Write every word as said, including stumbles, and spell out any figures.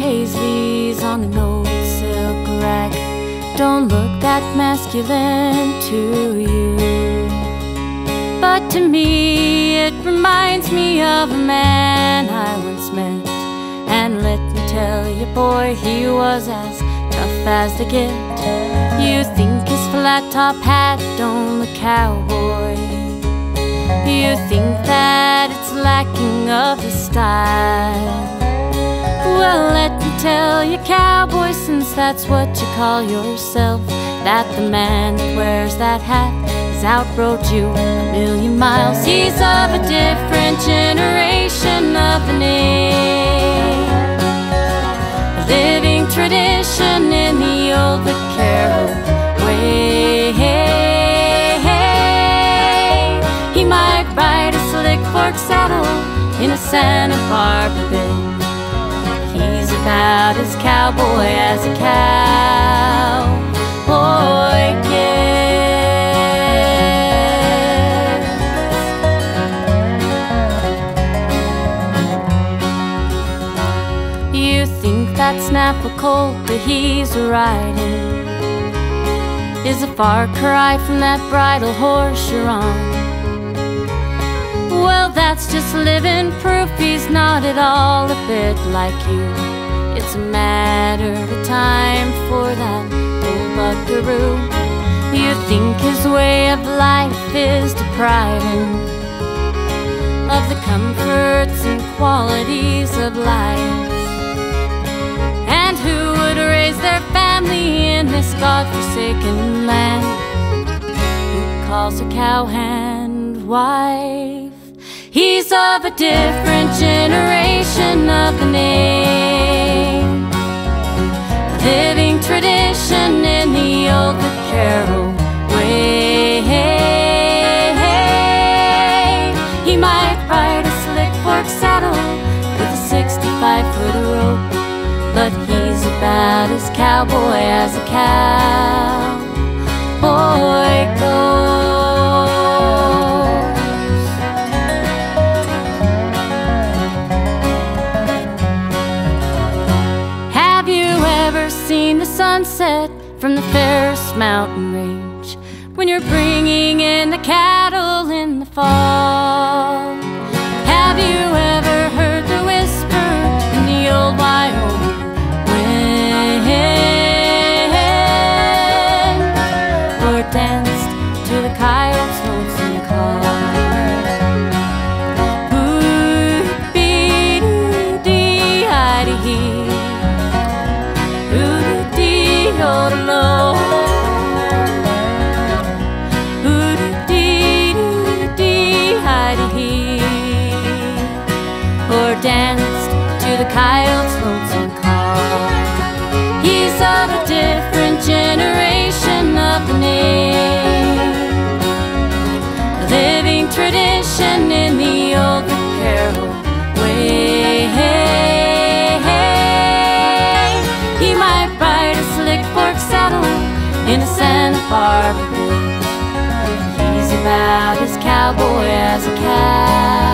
paisleys on an old silk rag don't look that masculine to you, but to me it reminds me of a man I once met. And let me tell you, boy, he was as tough as they get. You think his flat top hat don't look cowboy, you think that it's lacking of his style. Well, let me tell you, cowboy, since that's what you call yourself, that the man that wears that hat has outrode you a million miles. He's of a different generation of the name, a living tradition in the old vaquero way. He might ride a slick fork saddle in a Santa Barbara Bay. He's about as cowboy as a cowboy gets. You think that snaffle colt that he's riding is a far cry from that bridle horse you're on. Well, that's just living proof he's not at all a bit like you. It's a matter of time for that old buckaroo. You think his way of life is depriving of the comforts and qualities of life. And who would raise their family in this godforsaken land? Who calls her cowhand wife? He's of a different generation of the name, a living tradition in the old vaquero way. He might ride a slick fork saddle with a sixty-five foot rope, but he's about as cowboy as a cowboy goes. Seen the sunset from the Ferris Mountain Range when you're bringing in the cattle in the fall? Have you ever heard the whisper in the old Wyoming wind, or danced to the coyote's lonesome call? Or danced to the coyote's lonesome call. He's of a different generation of the name, a living tradition in the old vaquero way. He might ride a slick fork saddle in a Santa Barbara Bay. He's about as cowboy as a cow.